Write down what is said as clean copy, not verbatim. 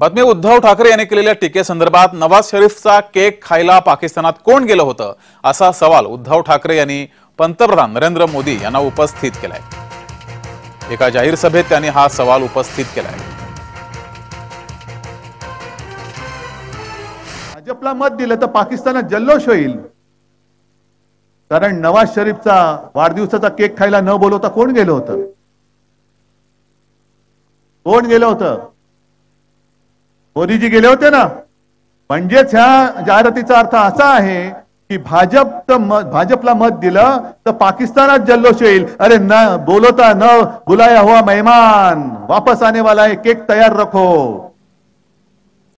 बातमी उद्धव ठाकरे यांनी केलेल्या टीकेसंदर्भात नवाज शरीफचा केक खायला पाकिस्तानात कोण गेलं होतं असा सवाल उद्धव ठाकरे यांनी पंतप्रधान नरेंद्र मोदी यांना उपस्थित केलाय। एका जाहीर सभेत त्यांनी हा सवाल उपस्थित केलाय। भाजपला मत दिलं तर पाकिस्तानात जल्लोष होईल, कारण नवाज शरीफचा वाढदिवसाचा केक खायला न बोलवता कोण गेलं होतं? कोण गेलं होतं? मोदीजी गेले होते ना। म्हणजेच ह्या जाहिरातीचा अर्थ असा आहे की भाजपला मत दिलं तर पाकिस्तानात जल्लोष येईल। अरे न बोलता न बुलाया हुआ मेहमान वापस आने वाला है, केक तैयार रखो।